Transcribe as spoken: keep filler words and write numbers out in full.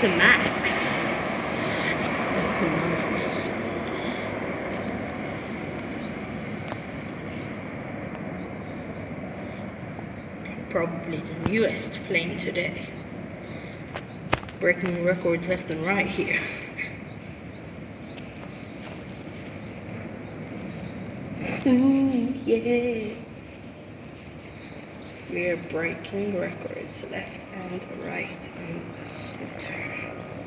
to max. That's a max. Probably the newest plane today. Breaking records left and right here. Ooh, yeah. We are breaking records left and right in the center.